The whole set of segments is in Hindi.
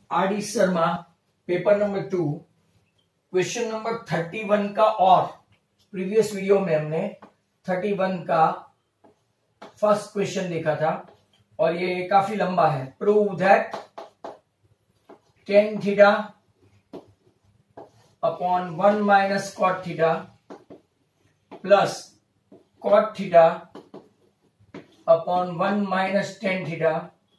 RD. Sharma, paper number 2, question number 31 का। और प्रीवियस वीडियो में हमने 31 का फर्स्ट क्वेश्चन देखा था और ये काफी लंबा है। Prove that tan theta upon 1 minus cot theta plus cot theta upon 1 minus tan theta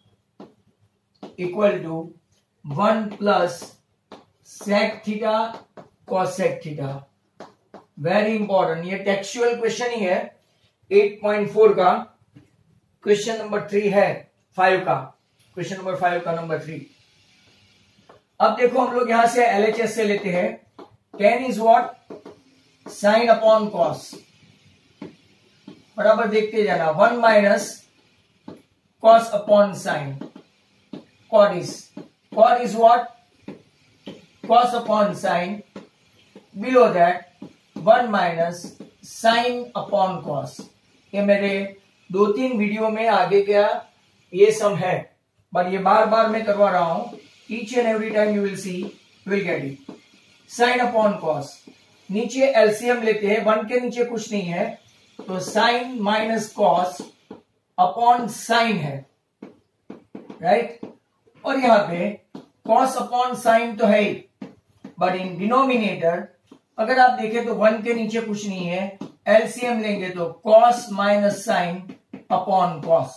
equal to 1 plus sec theta cosec theta. Very important, ये टेक्सचुअल क्वेश्चन ही है। 8.4 का क्वेश्चन नंबर 3 है, 5 का क्वेश्चन नंबर 5 का नंबर 3। अब देखो हम लोग यहां से LHS से लेते हैं। tan is what? Sine upon cos. बराबर देखते जाना। 1 minus cos upon sine. Cot is what? Cos upon sine. Below that 1 minus sine upon cos. ये मेरे 2-3 वीडियो में आगे क्या ये सम है, पर ये बार बार मैं करवा रहा हूं। Each and every time you will see, you will get it. Sine upon cos, नीचे एलसीएम लेते हैं। 1 के नीचे कुछ नहीं है तो sine minus cos upon sine है, राइट। और यहां पे कॉस अपॉन साइन तो है ही, बट इन डिनोमिनेटर अगर आप देखें तो 1 के नीचे कुछ नहीं है। एलसीएम लेंगे तो cos minus sine upon cos.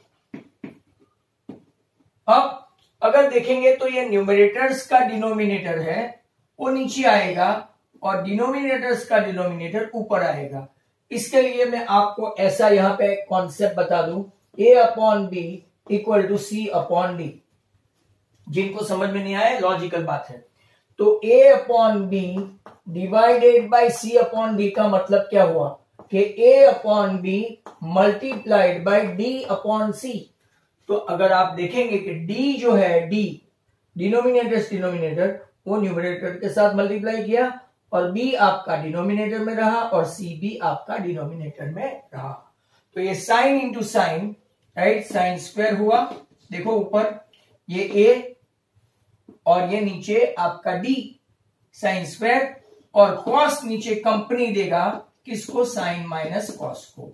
अब अगर देखेंगे तो ये न्यूमरेटर्स का डिनोमिनेटर है वो नीचे आएगा और डिनोमिनेटर्स का डिनोमिनेटर ऊपर आएगा। इसके लिए मैं आपको ऐसा यहां पे कॉन्सेप्ट बता दूं, a upon B equal to C upon D. जिनको समझ में नहीं आए लॉजिकल बात है। तो a upon B divided by C upon D का मतलब क्या हुआ कि a upon B multiplied by d upon C. तो अगर आप देखेंगे कि d जो है, d डिनोमिनेटर वो न्यूमरेटर के साथ मल्टीप्लाई किया और b आपका डिनोमिनेटर में रहा और c भी आपका डिनोमिनेटर में रहा। तो ये sine into sine, right, sine square हुआ। देखो ऊपर ये a और ये नीचे आपका d साइन स्क्वायर, और कॉस नीचे कंपनी देगा किसको? साइन माइनस कॉस को।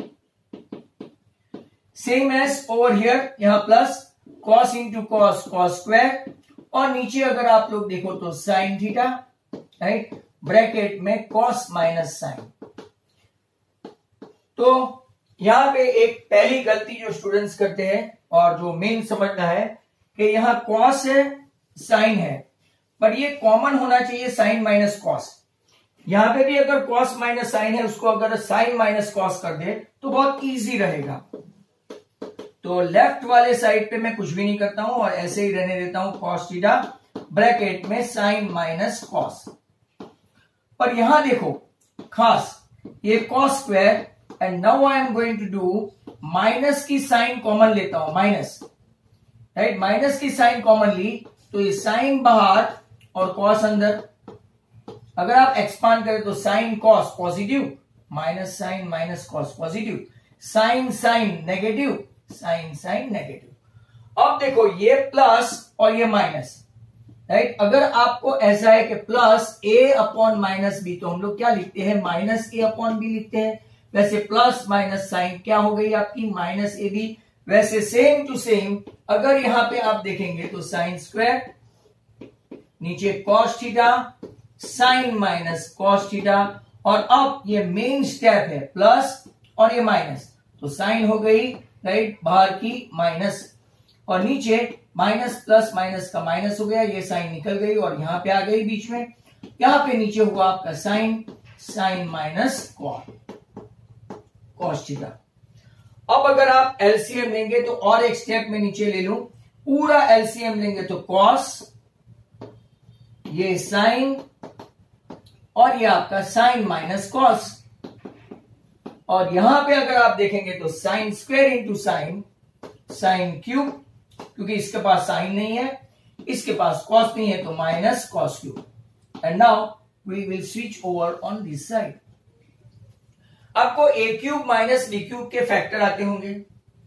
सेम एज ओवर हियर, यहां plus cos into cos, cos square, और नीचे अगर आप लोग देखो तो साइन थीटा, राइट, ब्रैकेट में कॉस माइनस साइन। तो यहां पे एक पहली गलती जो स्टूडेंट्स करते हैं और जो मेन समझना है कि यहां कॉस है, साइन है, पर ये कॉमन होना चाहिए साइन माइनस कॉस। यहां पे भी अगर कॉस माइनस साइन है उसको अगर साइन माइनस कॉस कर दे तो बहुत इजी रहेगा। तो लेफ्ट वाले साइड पे मैं कुछ भी नहीं करता हूं और ऐसे ही रहने देता हूं कॉस थीटा ब्रैकेट में साइन माइनस कॉस। पर यहां देखो खास ये cos square, and now I am going to do minus की साइन कॉमन लेता हूं, माइनस, राइट, माइनस की साइन कॉमन ली तो ये साइन बाहर और कॉस अंदर। अगर आप एक्सपांड करें तो sine cos positive, minus sine minus cos positive, sine sine negative, sine sine negative. अब देखो ये प्लस और ये माइनस, राइट। अगर आपको ऐसा है कि plus a upon minus B तो हम लोग क्या लिखते हैं? माइनस a अपॉन बी लिखते हैं। वैसे प्लस माइनस साइन क्या हो गई आपकी? Minus A B. वैसे सेम टू सेम अगर यहां पे आप देखेंगे तो साइन स्क्वायर, नीचे cos theta, sine minus cos theta, और अब ये मेन स्टेप है प्लस और ये माइनस, तो साइन हो गई, राइट, बाहर की माइनस, और नीचे माइनस प्लस माइनस का माइनस हो गया, ये साइन निकल गई और यहां पे आ गई बीच में। यहां पे नीचे हुआ आपका sine, sine minus cos theta. अब अगर आप एलसीएम लेंगे तो और एक स्टेप में नीचे ले लूं, पूरा एलसीएम लेंगे तो कॉस, ये साइन, और ये आपका साइन माइनस कॉस, और यहां पे अगर आप देखेंगे तो sine square into sine, sine cube, क्योंकि इसके पास साइन नहीं है, इसके पास कॉस नहीं है तो minus cos cube. And now we will switch over on this side. आपको a cube minus B cube के फैक्टर आते होंगे,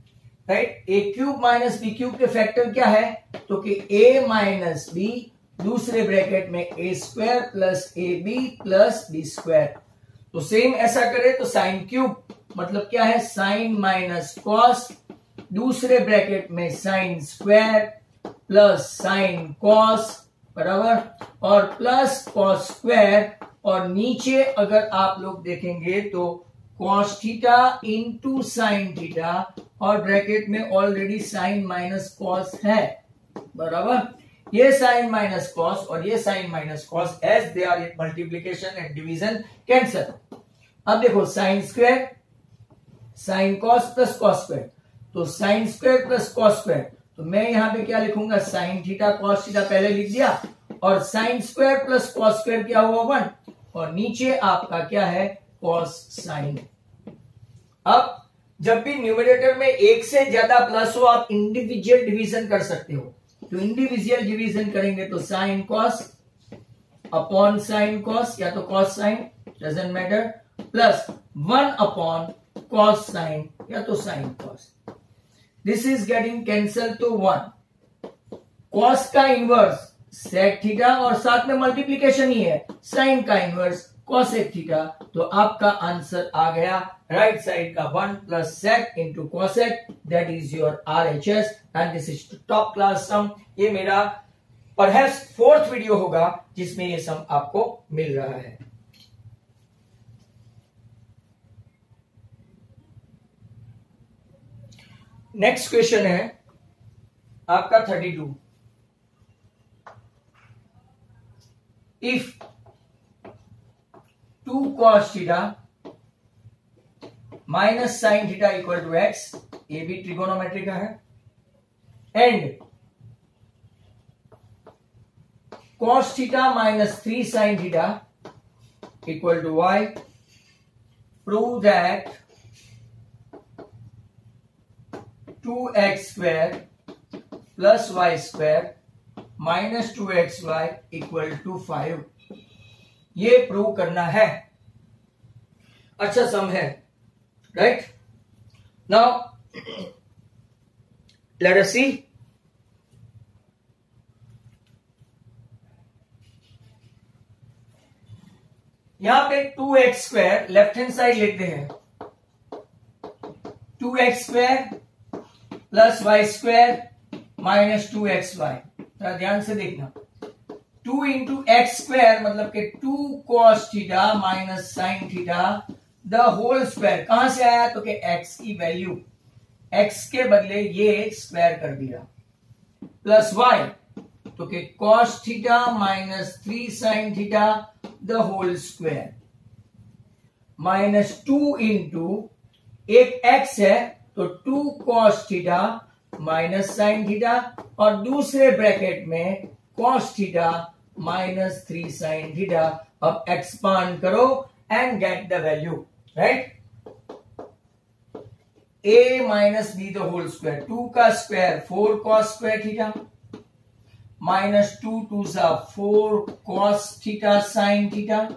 right. A cube minus B cube के फैक्टर क्या है, तो कि ए माइनस बी, दूसरे ब्रैकेट में A square plus A B plus B square. तो सेम ऐसा करे तो साइन क्यूब मतलब क्या है, साइन माइनस कॉस, दूसरे ब्रैकेट में sine square plus sine cos बराबर, और प्लस कॉस स्क्वायर, और नीचे अगर आप लोग देखेंगे तो cos theta into sine theta, और ब्रैकेट में ऑलरेडी साइन माइनस कॉस है बराबर। ये साइन माइनस कॉस और ये sine minus cos as they are in multiplication and division cancel. अब देखो sine square sine cos plus cos square, तो sine square plus cos square, तो मैं यहां पे क्या लिखूंगा, साइन थीटा कॉस थीटा पहले लिख दिया, और sine square plus cos square क्या हुआ 1, और नीचे आपका क्या है कॉस साइन। अब जब भी न्यूमरेटर में एक से ज्यादा प्लस हो आप इंडिविजुअल डिवीजन कर सकते हो, तो इंडिविजुअल डिवीजन करेंगे तो sine cos upon sine cos या तो cos sine doesn't matter, plus 1 upon cos sine या तो sine cos. This is getting cancel तो 1। कॉस का इनवर्स सेक थीटा और साथ में मल्टीप्लीकेशन ही है, साइन का इनवर्स कॉसेक थीटा, तो आपका आंसर आ गया राइट साइड का 1 plus sec into cosec, that is your RHS and this is top class sum. ये मेरा परहैप्स 4th वीडियो होगा जिसमें ये सम आपको मिल रहा है। नेक्स्ट क्वेश्चन है आपका 32। If 2 cos theta minus sine theta equal to x, ये भी ट्रिगोनोमेट्री का है, and cos theta minus 3 sine theta equal to y, prove that 2x square plus y square minus 2xy equal to 5, ये प्रूव करना है। अच्छा सम है right. Now let us see. यहां पे 2x square left hand side लिखते हैं, 2x square plus y square minus 2xy। ध्यान से देखना, 2 इंटू एक्स स्क्वायर मतलब कि 2 cos theta minus sine theta the whole square, कहां से आया तो कि x की वैल्यू, x के बदले ये स्क्वायर कर दिया, प्लस y तो कि cos theta minus 3 sine theta the whole square, minus 2 into एक x है तो 2 cos theta minus sine theta, और दूसरे ब्रैकेट में cos theta minus 3 sine theta. अब एक्सपांड करो and get the value right. a minus b the whole square, 2 का square 4 cos square theta minus 2 2 4 cos theta sine theta,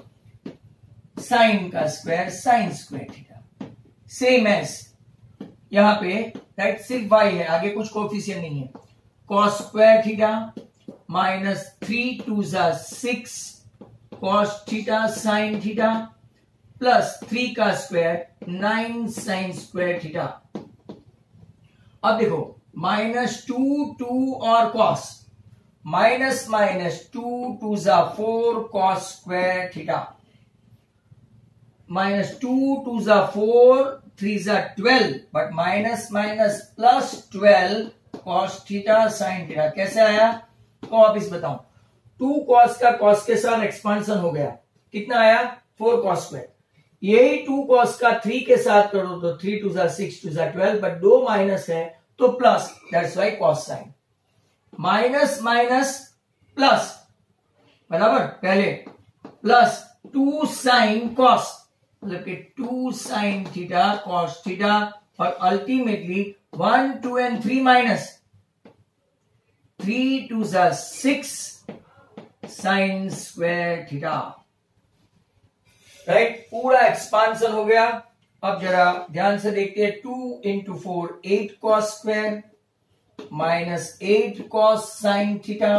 sine का square sine square theta, same as यहां पे राइट, सिर्फ y है आगे कुछ कोफिशिएंट नहीं है, cos square theta minus 3 2 6 cos theta sine theta plus 3 का स्क्वायर 9 साइन स्क्वायर थीटा। अब देखो माइनस 2 2 और cos, minus minus 2 2 4 cos square theta, minus 2 2 4 3 12, but minus minus plus 12 cos theta sine theta. कैसे आया तो वापिस बताऊं, 2 cos का cos के साथ एक्सपांशन हो गया, कितना आया 4 cos स्क्वायर, यही 2 cos का 3 के साथ करो तो 3 2 6 2 12, बट 2 माइनस है तो plus, that's why cos sine, minus minus plus बराबर, पहले प्लस 2 साइन cos मतलब कि 2 साइन थीटा cos थीटा, और ultimately 1 2 and 3 minus 3 2 6 sine square theta right. पूरा एक्सपांशन हो गया, अब जरा ध्यान से देखते हैं, 2 into 4 8 cos square minus 8 cos sine theta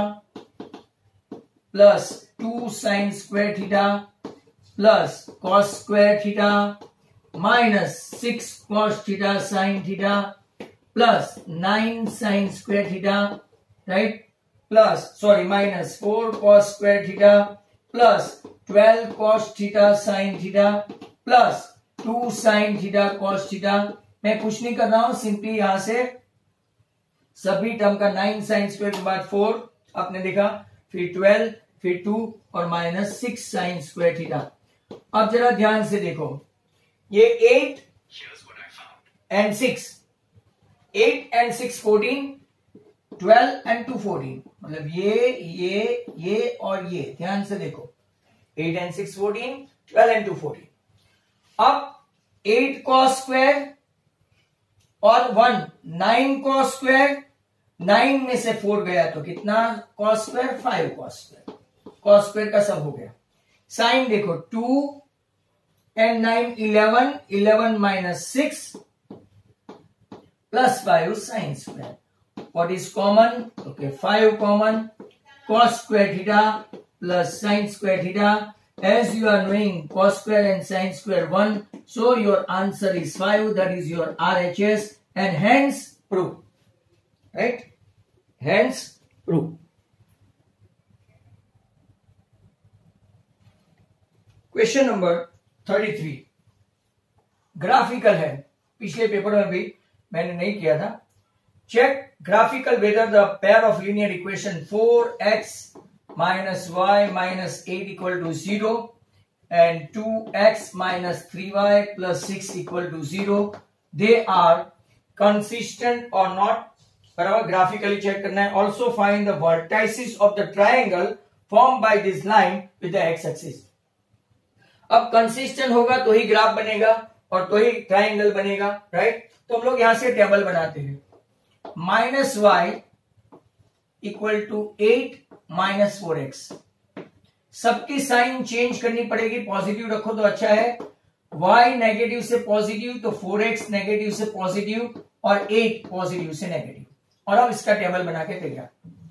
plus 2 sine square theta plus cos square theta minus 6 cos theta sine theta plus 9 sine square theta, right, plus sorry minus 4 cos square theta plus 12 cos theta sine theta plus 2 sine theta cos theta. मैं कुछ नहीं कर रहा हूं, सिंपली यहां से सभी टर्म का 9 साइन स्क्वायर के बाद 4 आपने देखा, फिर 12 फिर 2 और माइनस 6 साइन स्क्वायर थीटा। अब जरा ध्यान से देखो, ये 8 एंड 6, 8 एंड 6 14, 12 एंड 2 14, मतलब ये और ये, ध्यान से देखो 8 एंड 6 14, 12 एंड 2 14। अब 8 कॉस स्क्वायर और 1 9 कॉस स्क्वायर, 9 में से 4 गया तो कितना cos square, 5 cos square, cos square का सब हो गया। साइन देखो 2 and 9 11, 11 minus 6 plus 5 sine square. What is common? Okay 5 common, cos square theta plus sine square theta. As you are knowing cos square and sin square 1, so your answer is 5, that is your RHS, and hence prove, right? Hence prove. Question number 33 graphical है, पिछले पेपर में भी मैंने नहीं किया था। Check graphical whether the pair of linear equation 4x minus y minus 8 equal to 0 and 2x minus 3y plus 6 equal to 0, they are consistent or not, बराबर ग्राफिकली चेक करना है। Also find the vertices of the triangle form by this line with the x axis. अब कंसिस्टेंट होगा तो ही ग्राफ बनेगा और तो ही ट्राइंगल बनेगा, राइट। तो हम लोग यहां से टेबल बनाते हैं, minus y equal to 8 minus 4x। सबकी साइन चेंज करनी पड़ेगी, पॉजिटिव रखो तो अच्छा है। y नेगेटिव से पॉजिटिव तो 4x नेगेटिव से पॉजिटिव और 8 पॉजिटिव से नेगेटिव, और अब इसका टेबल बना के तैयार,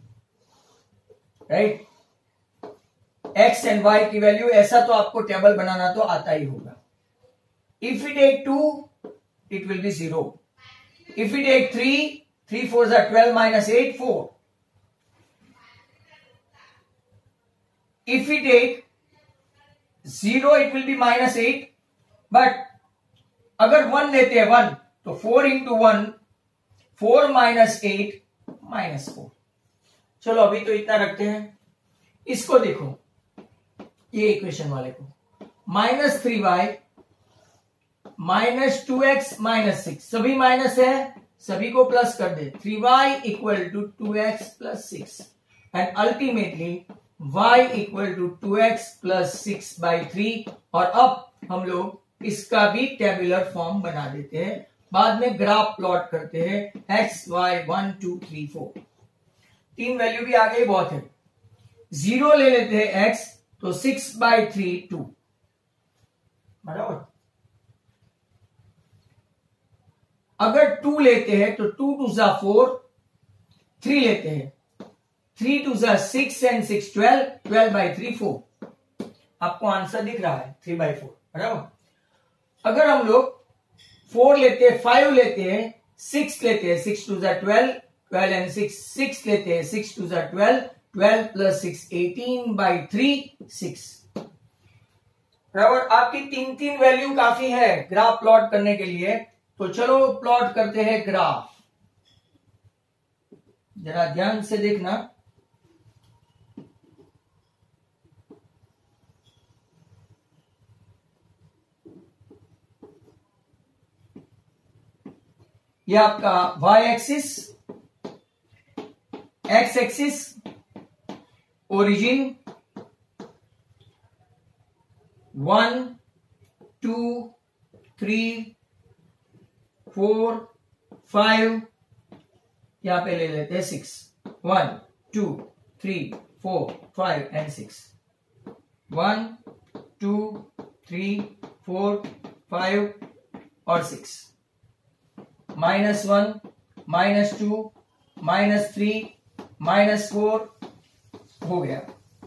राइट। x एंड y की वैल्यू, ऐसा तो आपको टेबल बनाना तो आता ही होगा। If you take 2 it will be 0, if you take 3 4 12 minus 8 4, if we take 0 it will be minus 8, but अगर 1 लेते हैं 1 तो 4 इंटू 1 4 माइनस 8 माइनस 4। चलो अभी तो इतना रखते हैं। इसको देखो, ये इक्वेशन वाले को, minus 3y minus 2x minus 6, सभी माइनस है, सभी को प्लस कर दे, 3y equal to 2x plus 6 and ultimately y equal to 2x plus 6 by 3। और अब हम लोग इसका भी टेबुलर फॉर्म बना देते हैं, बाद में ग्राफ प्लॉट करते हैं, x y 1 2 3 4, 3 वैल्यू भी आ गई, बहुत है। 0 ले लेते हैं x तो 6 बाई 3 2, बराबर। अगर 2 लेते हैं तो 2 2 जा 4, 3 लेते हैं 3 2 जा 6 एंड 6 12, 12 बाई 3 4। आपको आंसर दिख रहा है 3 बाई 4, बराबर। अगर हम लोग 4 लेते हैं, 5 लेते हैं, 6 लेते हैं, 6 2 जा 12, 12 एंड 6 लेते हैं, 6 2 जा 12, 12 प्लस 6 18 बाई 3 6, बराबर। आपकी 3 वैल्यू काफी है ग्राफ प्लॉट करने के लिए, तो चलो प्लॉट करते हैं ग्राफ। जरा ध्यान से देखना, ये आपका y axis, x axis, origin 1 2 3 4 5, यहां पे ले लेते हैं 6, 1 2 3 4 5 एंड 6, 1 2 3 4 5 और 6, -1, -2, -3, -4 हो गया,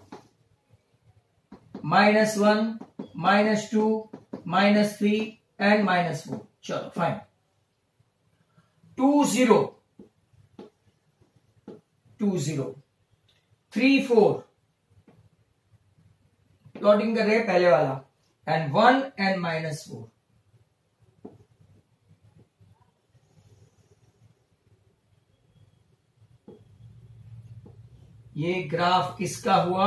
-1, -2, -3 एंड -4। चलो फाइन। 2 0 2 0 3 4 प्लॉटिंग कर रहे हैं पहले वाला, एंड 1 एंड -4। ये ग्राफ किसका हुआ?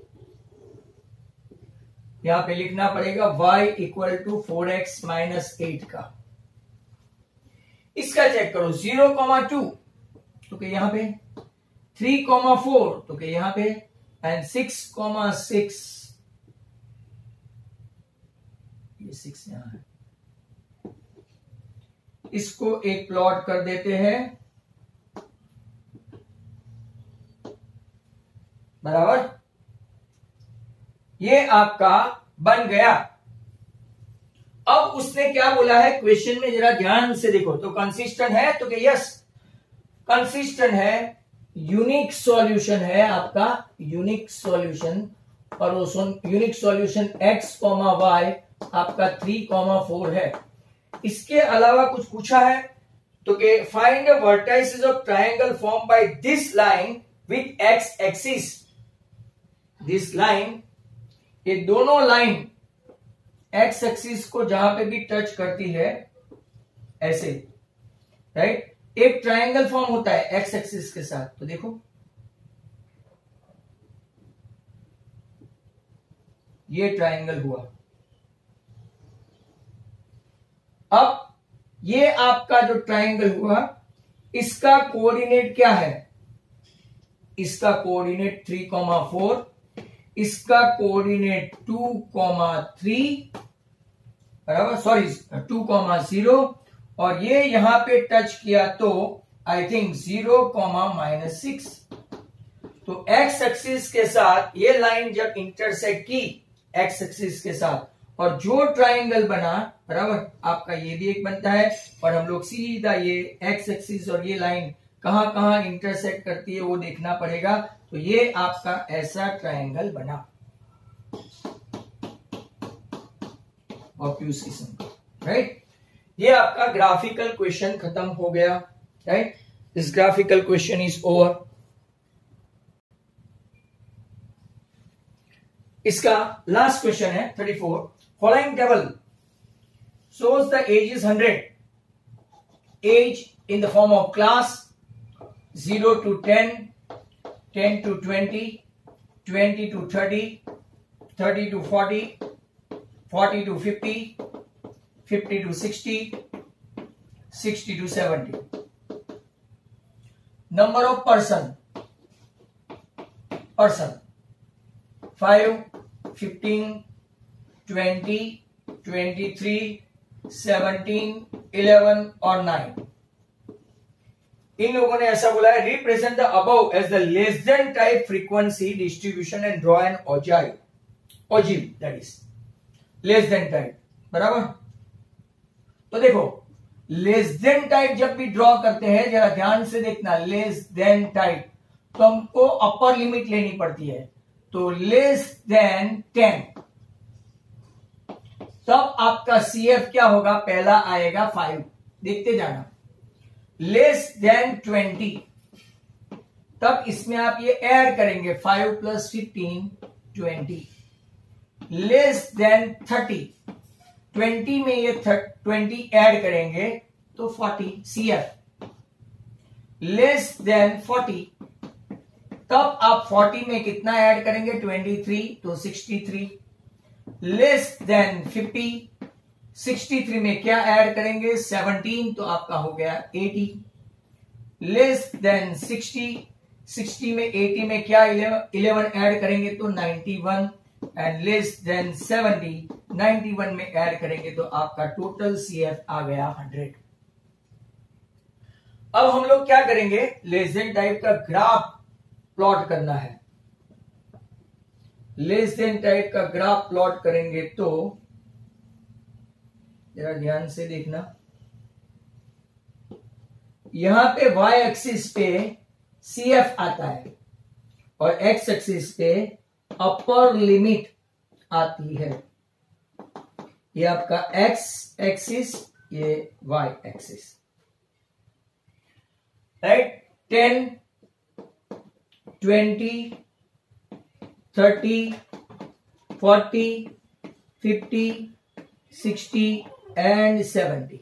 यहां पे लिखना पड़ेगा y = 4x - 8 का। इसका चेक करो, 0,2 तो क्या यहां पे, 3,4 तो क्या यहां पे, एंड 6,6, ये 6 यहां है। इसको एक प्लॉट कर देते हैं, बराबर। ये आपका बन गया। अब उसने क्या बोला है क्वेश्चन में, जरा ध्यान से देखो तो, कंसिस्टेंट है तो क्या, यस कंसिस्टेंट है, यूनिक सॉल्यूशन है आपका, यूनिक सॉल्यूशन, और वो यूनिक सॉल्यूशन x, y आपका 3,4 है। इसके अलावा कुछ पूछा है तो कि find vertices of triangle form by this line with x axis. This line, ये दोनों लाइन x एक्सिस को जहां पे भी टच करती है ऐसे, राइट, एक ट्रायंगल फॉर्म होता है x एक्सिस के साथ। तो देखो ये ट्रायंगल हुआ। अब ये आपका जो ट्रायंगल हुआ, इसका कोऑर्डिनेट क्या है? इसका कोऑर्डिनेट 3,4, इसका कोऑर्डिनेट 2,3, बराबर, सॉरी 2,0, और ये यहां पे टच किया तो आई थिंक 0,-6। तो x एक्सिस के साथ ये लाइन जब इंटरसेक्ट की x एक्सिस के साथ, और जो ट्रायंगल बना, बराबर, आपका ये भी एक बनता है, और हम लोग सीधा ये x एक्सिस और ये लाइन कहां कहां इंटरसेक्ट करती है वो देखना पड़ेगा। तो ये आपका ऐसा ट्रायंगल बना, ऑब्ट्यूज किस्म का, राइट। ये आपका ग्राफिकल क्वेश्चन खत्म हो गया, right. This graphical question is over. इसका लास्ट क्वेश्चन है 34। Following table shows the age is 100, age in the form of class 0 to 10, 10 to 20, 20 to 30, 30 to 40, 40 to 50, 50 to 60, 60 to 70. Number of person 5, 15, 20, 23, 17, 11 और 9। इन लोगों ने ऐसा बोला है, represent the above as the less than type frequency distribution and draw an ogive, that is less than type, बराबर। तो देखो लेस देन टाइप जब भी ड्रॉ करते हैं, जरा ध्यान से देखना, लेस देन टाइप तो हमको अपर लिमिट लेनी पड़ती है। तो लेस देन 10, तब आपका CF क्या होगा, पहला आएगा 5, देखते जाना। लेस देन 20, तब इसमें आप ये ऐड करेंगे 5 + 15 20। लेस देन 30, 20 में ये 20 ऐड करेंगे तो 40 CF। लेस देन 40, तब आप 40 में कितना ऐड करेंगे, 23 तो 63। लेस देन 50, 63 में क्या ऐड करेंगे, 17 तो आपका हो गया 80। लेस देन 60, 60 में 80 में क्या 11 ऐड करेंगे तो 91। एंड लेस देन 70, 91 में ऐड करेंगे तो आपका टोटल CF आ गया 100। अब हम लोग क्या करेंगे, लेस देन टाइप का ग्राफ प्लॉट करना है। लेस देन टाइप का ग्राफ प्लॉट करेंगे तो जरा ध्यान से देखना, यहां पे y एक्सिस पे CF आता है और x एक्सिस पे अपर लिमिट आती है। ये आपका x एक्सिस, ये y एक्सिस, राइट। 10, 20, 30, 40, 50, 60 एंड 70।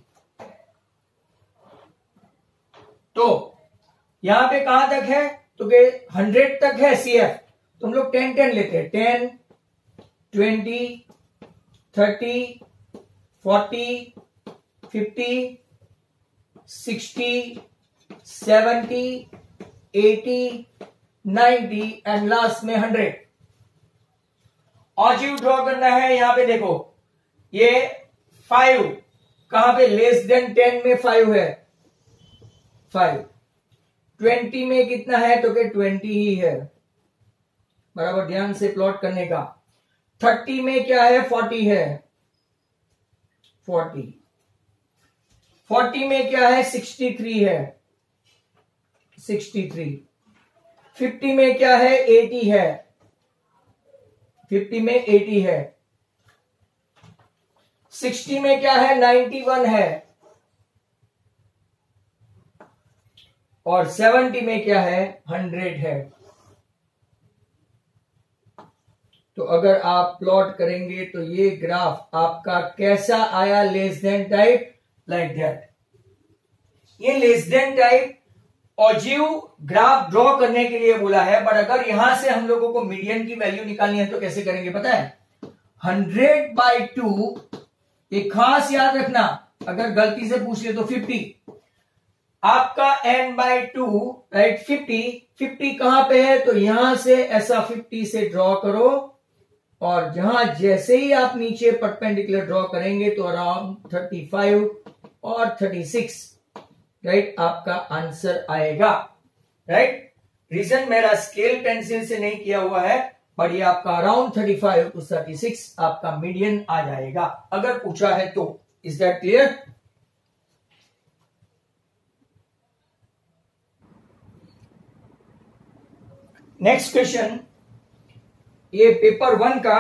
तो यहां पे कहां तक है, तो 100 तक है CF, तो हम लोग 10 लेते हैं। 10, 20, 30, 40, 50, 60, 70, 80, 90 एंड लास्ट में 100। ऑजिव ड्रॉ करना है। यहां पे देखो, ये 5 कहां पे, लेस देन 10 में 5 है, 5। 20 में कितना है, तो 20 ही है, बराबर ध्यान से प्लॉट करने का। 30 में क्या है, 40 है, 40। 40 में क्या है, 63 है, 63। 50 में क्या है, 80 है, 50 में 80 है। 60 में क्या है, 91 है, और 70 में क्या है, 100 है। तो अगर आप प्लॉट करेंगे तो ये ग्राफ आपका कैसा आया, less than type, like that. ये less than type ogive graph draw करने के लिए बोला है, बट अगर यहां से हम लोगों को मीडियन की वैल्यू निकालनी है तो कैसे करेंगे पता है, 100/2, एक खास याद रखना, अगर गलती से पूछ ले तो 50, आपका n/2, राइट। 50 कहां पे है, तो यहां से ऐसा 50 से ड्रॉ करो, और जहां जैसे ही आप नीचे परपेंडिकुलर ड्रॉ करेंगे तो अराउंड 35 और 36, राइट, आपका आंसर आएगा, राइट। रीजन मेरा स्केल पेंसिल से नहीं किया हुआ है, पर ये आपका अराउंड 35 to 36 आपका मीडियन आ जाएगा, अगर पूछा है तो। Is that clear? Next question, ये पेपर 1 का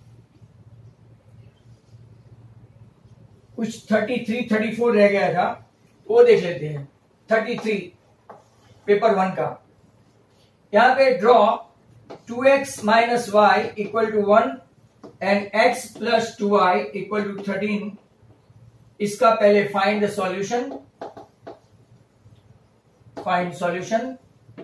कुछ 33, 34 रह गया था, वो देख लेते हैं। 33 पेपर 1 का, यहां पे draw 2x minus y equal to 1 and x plus 2y equal to 13। इसका पहले find the solution, find solution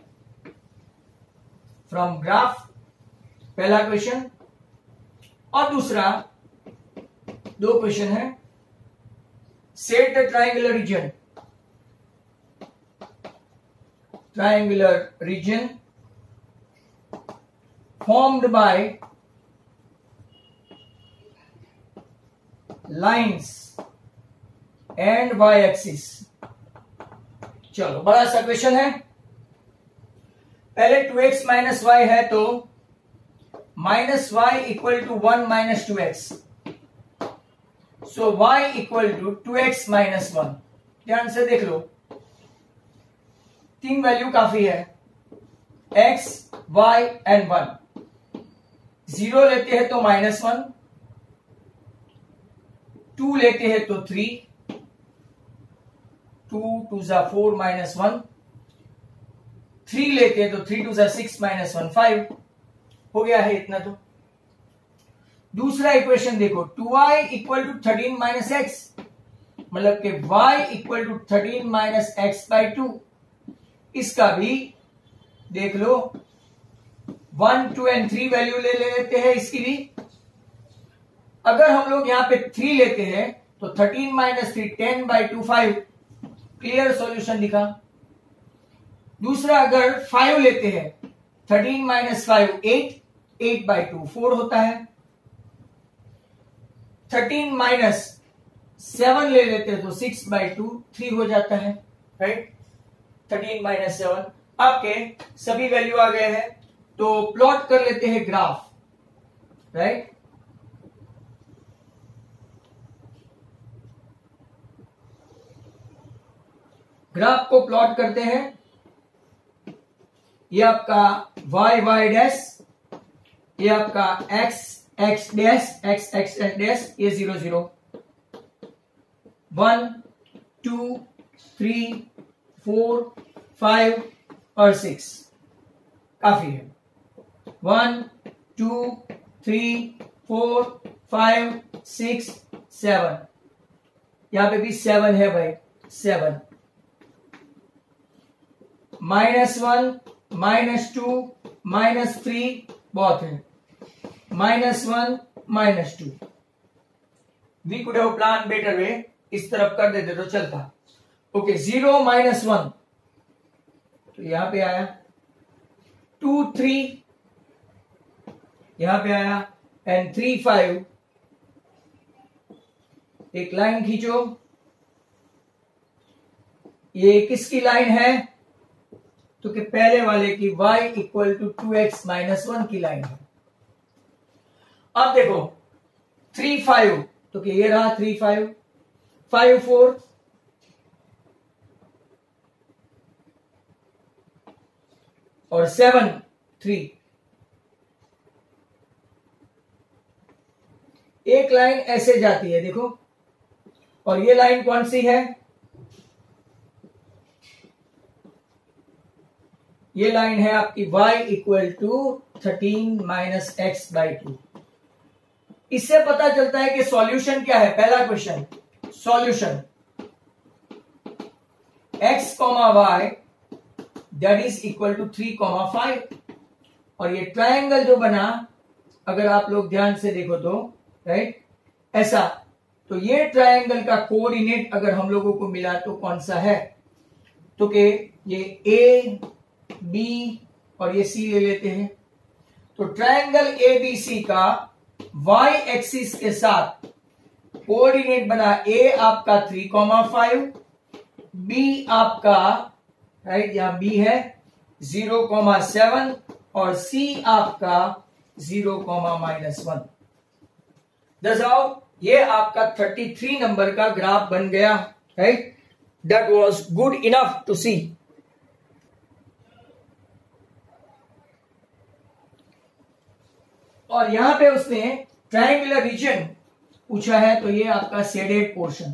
from graph, पहला क्वेश्चन। और दूसरा, दो क्वेश्चन है, set the triangular region, triangular region formed by lines and y-axis। चलो, बड़ा सा क्वेश्चन है। पहले 2x माइनस y है, तो minus y equal to 1 minus 2x, so y equal to 2x minus 1। ध्यान से देख लो, 3 वैल्यू काफी है, x, y एंड 1। 0 लेते हैं तो -1, 2 लेते हैं तो 3, 2 2 जा 4 -1, 3 लेते हैं तो 3 2 जा 6 -1 5, हो गया है इतना। तो दूसरा इक्वेशन देखो, 2y equal to 13 minus x, मतलब कि y equal to 13 minus x by 2। इसका भी देख लो, 1 2 एंड 3 वैल्यू ले लेते हैं इसकी भी। अगर हम लोग यहां पे 3 लेते हैं तो 13 माइनस 3 10/2 5, क्लियर सॉल्यूशन दिखा। दूसरा, अगर 5 लेते हैं, 13 माइनस 5 8, 8/2 4 होता है। 13 माइनस 7 ले लेते हैं तो 6/2 3 हो जाता है, राइट। 13 माइनस 7, आपके सभी वैल्यू आ गए हैं। तो प्लॉट कर लेते हैं ग्राफ, राइट। ग्राफ को प्लॉट करते हैं। ये आपका y y डैश, ये आपका x x dash, x x dash, ये 0 0 1 2 3 4 5 और 6 काफी है। 1 2 3 4 5 6 7, यहां पे भी 7 है भाई, 7 -1 -2 -3 बहुत है, -1 -2। We could have plan better way, इस तरफ कर देते तो चलता। ओके 0 -1 तो यहां पे आया, 2 3 यहां पे आया, एंड 3 5। एक लाइन खींचो, ये किसकी लाइन है? तो कि पहले वाले की y इक्वल टू 2x - 1 की लाइन है। अब देखो 3 5 तो कि ये रहा 3 5 5 4 और 7 3। एक लाइन ऐसे जाती है देखो, और ये लाइन कौन सी है? ये लाइन है आपकी y इक्वल टू 13 - x/2। इससे पता चलता है कि सॉल्यूशन क्या है। पहला क्वेश्चन, solution x, y that is equal to 3, 5। और ये ट्रायंगल जो बना, अगर आप लोग ध्यान से देखो तो राइट ऐसा, तो ये ट्रायंगल का कोऑर्डिनेट अगर हम लोगों को मिला तो कौन सा है? तो कि ये A B और ये C ले लेते हैं। तो ट्रायंगल ABC का y एक्सिस के साथ कोऑर्डिनेट बना, A आपका 3, 5, B आपका राइट यहां B है 0, 7 और C आपका 0, -1। दसाओ ये आपका 33 नंबर का ग्राफ बन गया, right. That was good enough to see. और यहां पे उसने ट्रायंगुलर रीजन पूछा है, तो ये आपका शेडेड पोर्शन,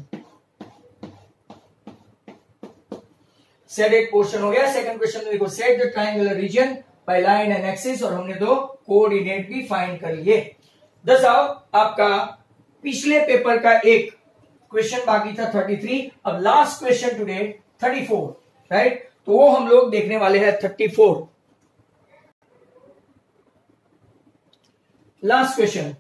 शेडेड पोर्शन हो गया। सेकंड क्वेश्चन में देखो, set the triangular region by line and axis, और हमने दो कोऑर्डिनेट भी फाइंड कर लिए। दसाओ आपका पिछले पेपर का एक क्वेश्चन बाकी था 33, अब लास्ट क्वेश्चन टुडे 34, राइट। तो वो हम लोग देखने वाले हैं 34। लास्ट क्वेश्चन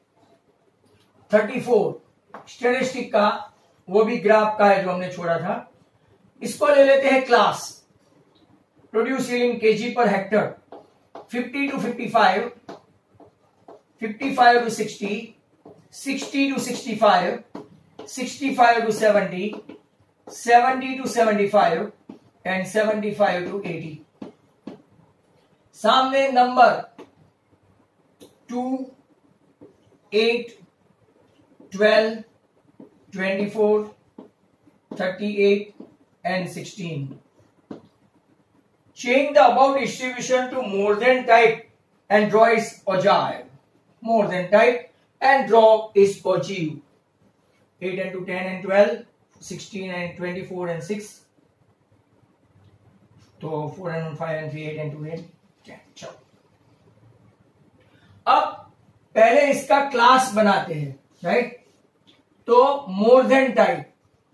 34 स्टैटिस्टिक का, वो भी ग्राफ का है जो हमने छोड़ा था। इसको ले लेते हैं class, produce in kg per hectare, 50 to 55, 55 to 60, 60 to 65, 65 to 70, 70 to 75 and 75 to 80। सामने number 2, 8, 12, 24, 38 and 16। Change the above distribution to more than type and draw its ogive. More than type and draw its ogive. 8 and 2, 10 and 12, 16 and 24 and 6. तो 4 and 5 and 3, 8 and 2, 8, 10। चलो अब पहले इसका क्लास बनाते हैं, राइट। तो मोर देन टाइप,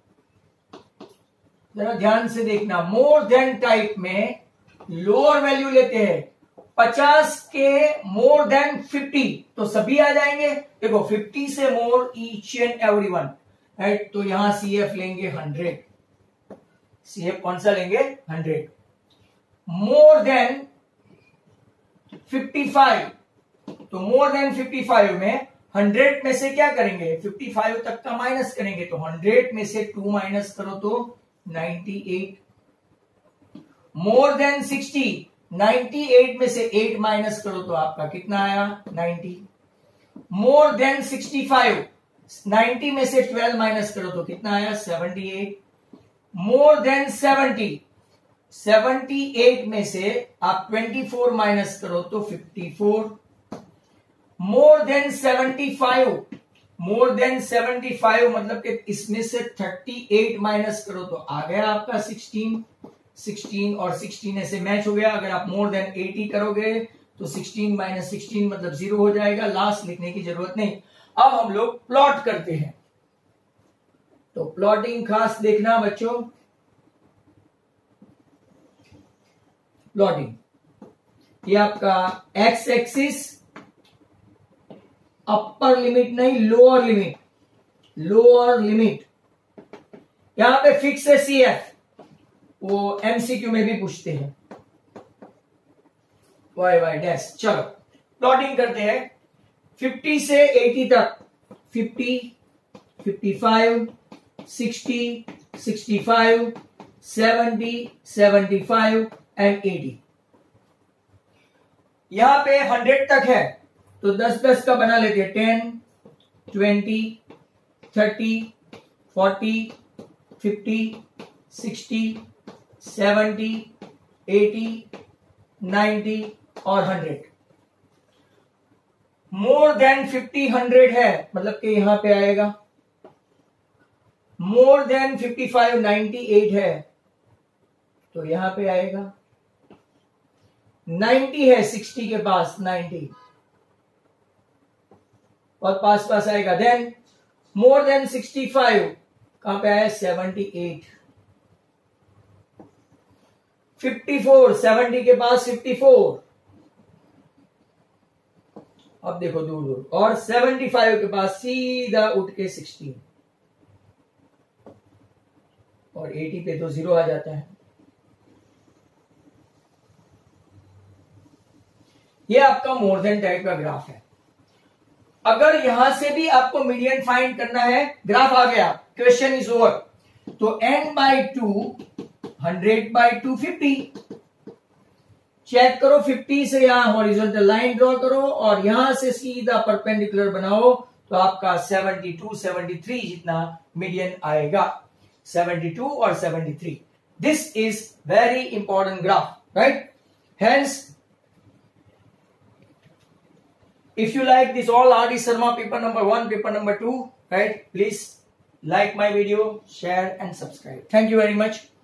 जरा ध्यान से देखना, मोर देन टाइप में लोअर वैल्यू लेते हैं। 50 के मोर देन 50 तो सभी आ जाएंगे। देखो 50 से more each and every one, right. तो यहां CF लेंगे 100, CF कौन सा लेंगे? 100। मोर देन 55, तो मोर देन 55 में 100 में से क्या करेंगे? 55 तक का माइनस करेंगे। तो 100 में से 2 माइनस करो तो 98। मोर देन 60, 98 में से 8 माइनस करो तो आपका कितना आया? 90। मोर देन 65, 90 में से 12 माइनस करो तो कितना आया? 78। मोर देन 70, 78 में से आप 24 माइनस करो तो 54। मोर देन 75, मोर देन 75 मतलब कि इसमें से 38 माइनस करो तो आ गया आपका 16, 16 और 16 ऐसे मैच हो गया। अगर आप मोर देन 80 करोगे तो 16 माइनस 16 मतलब 0 हो जाएगा, लास्ट लिखने की जरूरत नहीं। अब हम लोग प्लॉट करते हैं, तो प्लॉटिंग खास देखना बच्चों। प्लॉटिंग, ये आपका एक्स एक्सिस, अपर लिमिट नहीं लोअर लिमिट, लोअर लिमिट। यहां पे फिक्स है CF, वो MCQ में भी पूछते हैं, y डैश। चलो प्लॉटिंग करते हैं 50 से 80 तक, 50, 55, 60, 65, 70, 75 एंड 80। यहां पे 100 तक है तो 10-10 का बना लेते हैं, 10, 20, 30, 40, 50, 60, 70, 80, 90 और 100। मोर देन 50, 100 है मतलब कि यहां पे आएगा। मोर देन 55, 98 है तो यहां पे आएगा। 90 है 60 के पास, 90 और पास आएगा। देन मोर देन 65 कहां पे आया, 78। 54, 70 के पास 54, अब देखो दूर दूर, और 75 के पास सीधा उठ के 16 और 80 पे तो 0 आ जाता है। ये आपका मोर देन टाइप का ग्राफ है। अगर यहां से भी आपको मीडियन फाइंड करना है, ग्राफ आ गया, क्वेश्चन इज ओवर। तो n/2 100/2 50। चेक करो 50 से यहां हॉरिजॉन्टल लाइन ड्रॉ करो और यहां से सीधा परपेंडिकुलर बनाओ तो आपका 72, 73 जितना मीडियन आएगा। 72 और 73। This is very important graph, right? Hence if you like this all R.D. Sharma paper number 1, paper number 2, right, please like my video, share and subscribe. Thank you very much.